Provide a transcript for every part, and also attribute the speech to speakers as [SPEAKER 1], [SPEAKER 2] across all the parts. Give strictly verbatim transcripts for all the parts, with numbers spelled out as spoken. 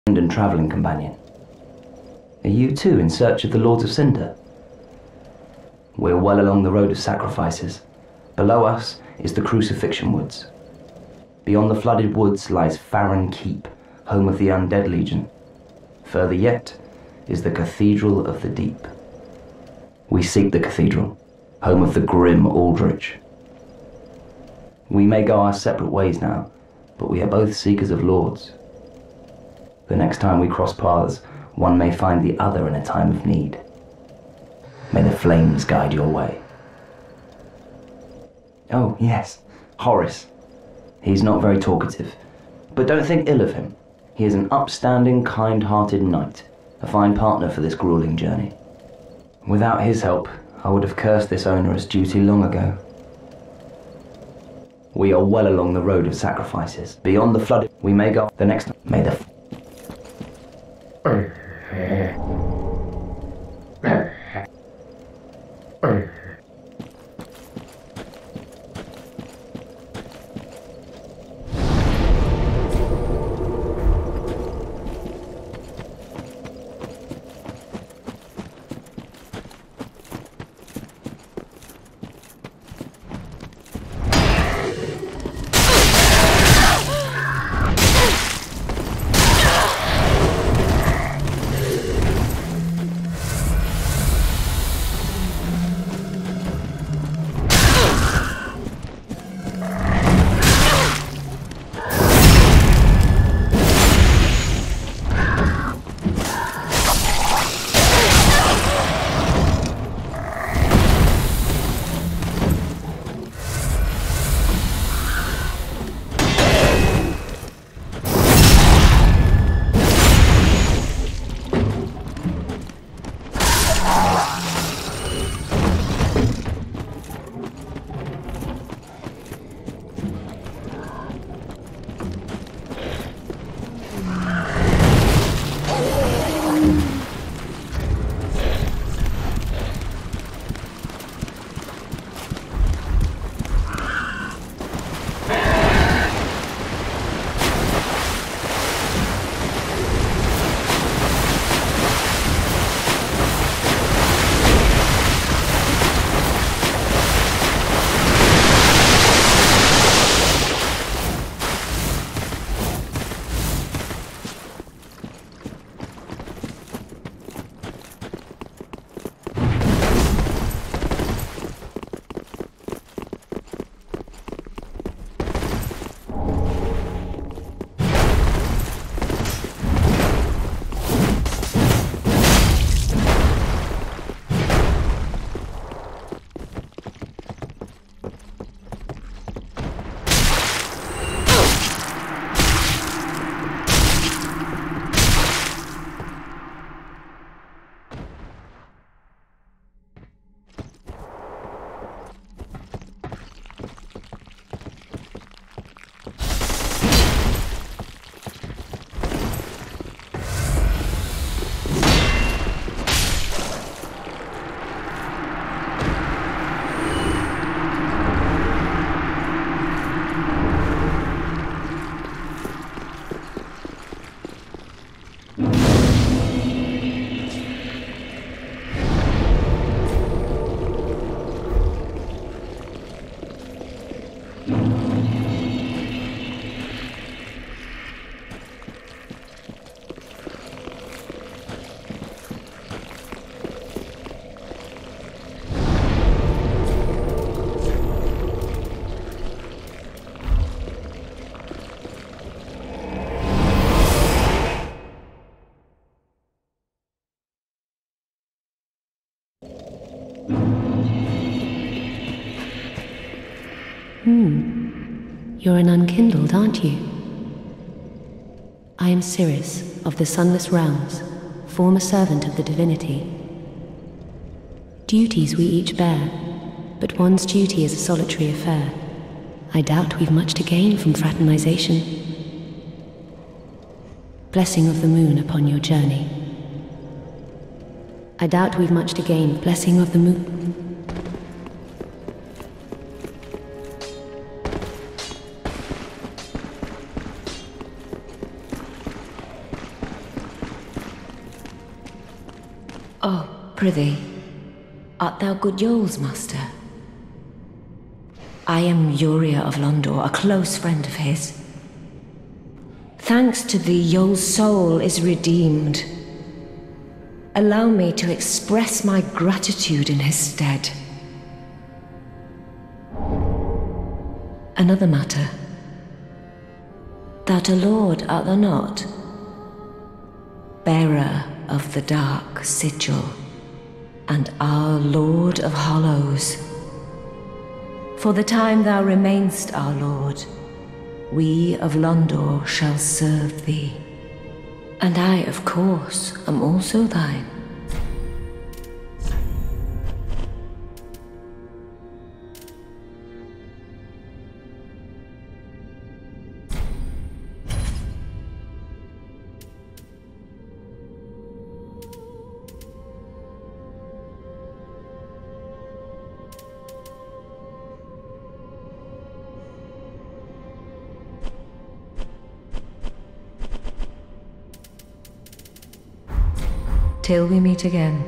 [SPEAKER 1] and travelling companion. Are you too in search of the Lords of Cinder? We're well along the road of sacrifices. Below us is the Crucifixion Woods. Beyond the flooded woods lies Farron Keep, home of the Undead Legion. Further yet is the Cathedral of the Deep. We seek the cathedral, home of the grim Aldrich. We may go our separate ways now, but we are both seekers of lords. The next time we cross paths, one may find the other in a time of need. May the flames guide your way. Oh, yes, Horace. He's not very talkative, but don't think ill of him. He is an upstanding, kind-hearted knight, a fine partner for this grueling journey. Without his help, I would have cursed this onerous duty long ago. We are well along the road of sacrifices. Beyond the flood, we may go the next. May the.
[SPEAKER 2] Hmm. You're an unkindled, aren't you? I am Cirrus, of the Sunless Realms, former servant of the divinity. Duties we each bear, but one's duty is a solitary affair. I doubt we've much to gain from fraternization. Blessing of the moon upon your journey. I doubt we've much to gain. Blessing of the moon. Oh, prithee, art thou good Yoel's master? I am Uria of Londor, a close friend of his. Thanks to thee, Yoel's soul is redeemed. Allow me to express my gratitude in his stead. Another matter. Thou'rt a lord, art thou not? Bearer of the dark sigil, and our Lord of Hollows. For the time thou remainst our lord, we of Londor shall serve thee. And I, of course, am also thine. Till we meet again.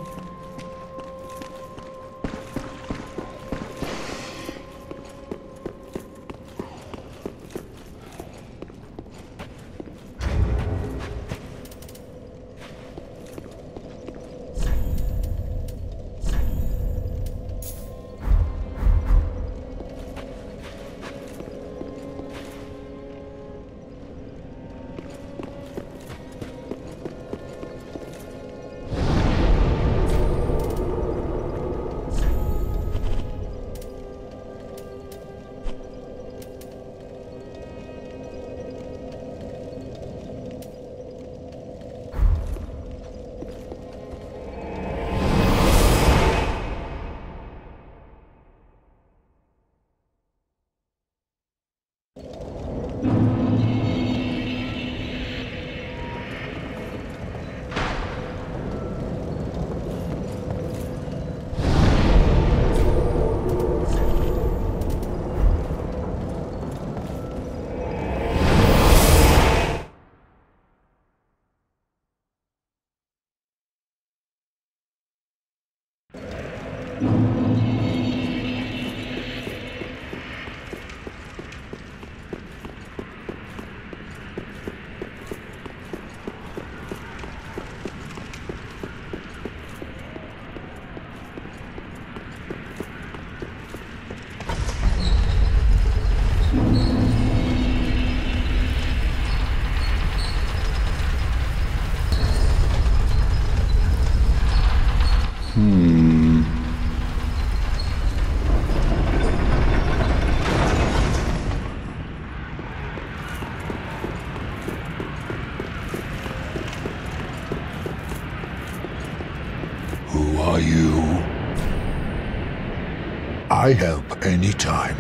[SPEAKER 3] I help anytime.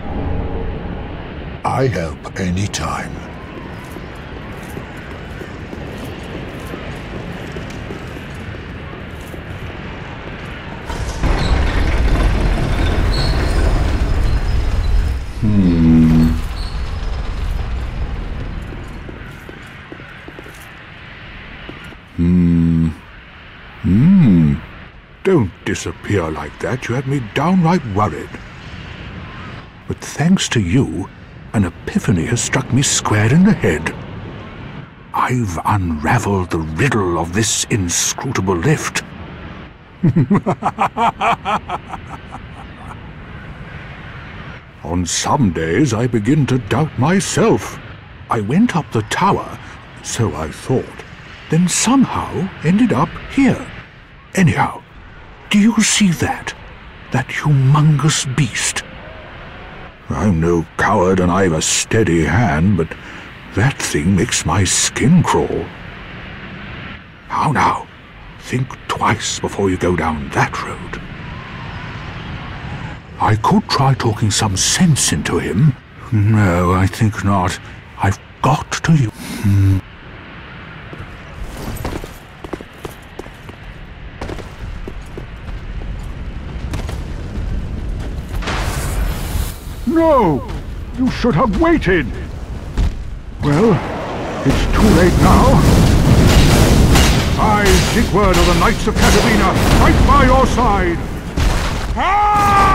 [SPEAKER 3] I help anytime. Hmm. Hmm. Hmm. Don't disappear like that. You had me downright worried. But thanks to you, an epiphany has struck me square in the head. I've unraveled the riddle of this inscrutable lift. On some days I begin to doubt myself. I went up the tower, so I thought, then somehow ended up here. Anyhow, do you see that? That humongous beast? I'm no coward and I've a steady hand, but that thing makes my skin crawl. How now? Think twice before you go down that road. I could try talking some sense into him. No, I think not. I've got to use... Hmm. No! You should have waited! Well, it's too late now. I prophetic word of the Knights of Katarina, right by your side! Ah!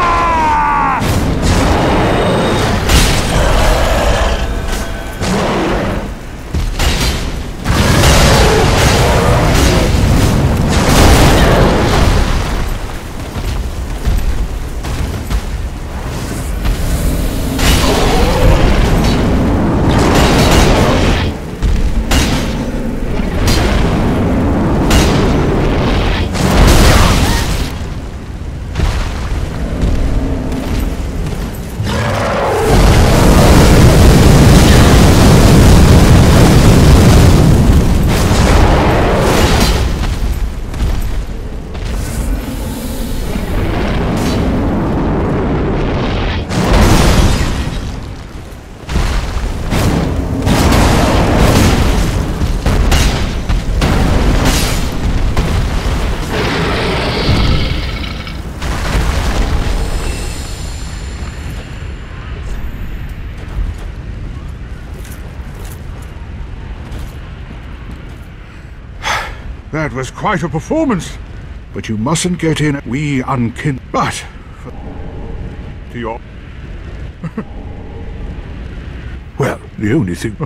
[SPEAKER 3] That was quite a performance. But you mustn't get in. We unkin. But for to your. Well, the only thing.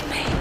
[SPEAKER 2] me.